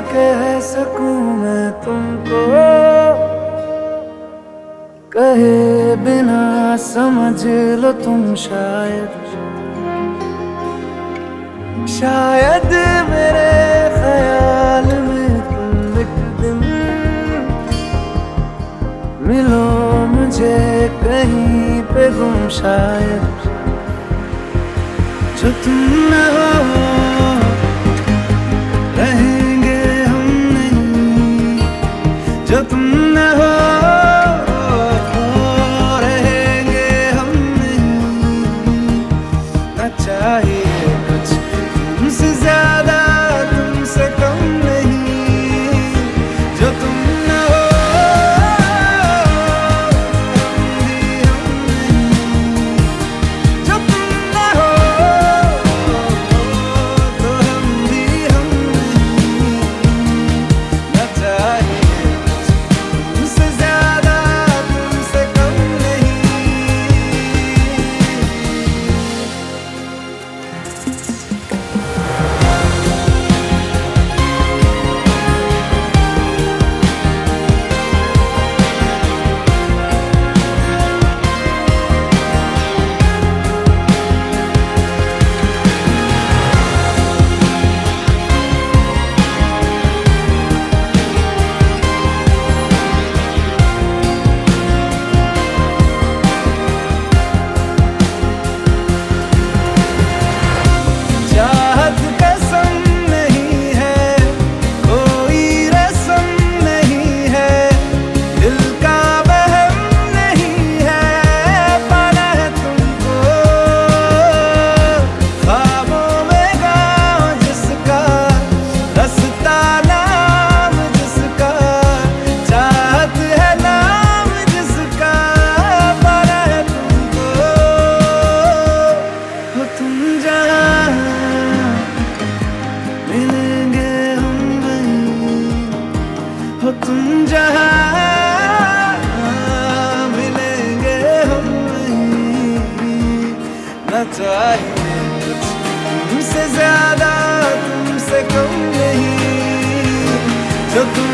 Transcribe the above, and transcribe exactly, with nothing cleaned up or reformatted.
कह सकूं मैं तुमको, कहे बिना समझ लो तुम शायद। शायद मेरे ख्याल में तुम एक दिन मिलो मुझे कहीं पे गुम, शायद जो तुम न हो रहेंगे हम नहीं, जो तुम न हो रहेंगे हम नहीं। न चाहिए कुछ तुमसे ज्यादा तुमसे कम नहीं, जो तुम न हो तुम जहाँ मिलेंगे हम वहीं। न चाहिए कुछ तुमसे ज्यादा तुमसे कम नहीं, जो तुम